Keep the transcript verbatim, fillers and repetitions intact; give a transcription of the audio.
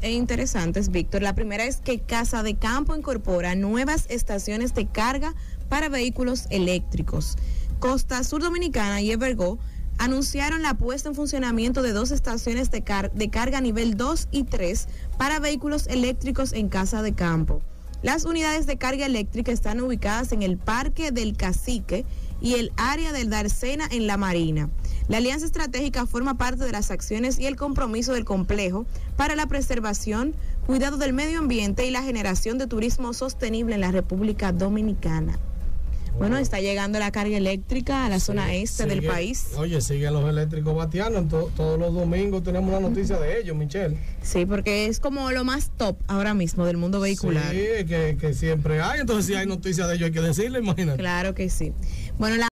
e interesantes, Víctor. La primera es que Casa de Campo incorpora nuevas estaciones de carga para vehículos eléctricos. Costa Sur Dominicana y Evergo anunciaron la puesta en funcionamiento de dos estaciones de, car de carga nivel dos y tres para vehículos eléctricos en Casa de Campo. Las unidades de carga eléctrica están ubicadas en el Parque del Cacique y el área del Darcena en La Marina. La alianza estratégica forma parte de las acciones y el compromiso del complejo para la preservación, cuidado del medio ambiente y la generación de turismo sostenible en la República Dominicana. Bueno, está llegando la carga eléctrica a la sí, zona este sigue, del país. Oye, siguen los eléctricos bateando. To, todos los domingos tenemos una noticia de ellos, Michelle. Sí, porque es como lo más top ahora mismo del mundo vehicular. Sí, que, que siempre hay. Entonces, si hay noticias de ellos, hay que decirlo, imagínate. Claro que sí. Bueno, la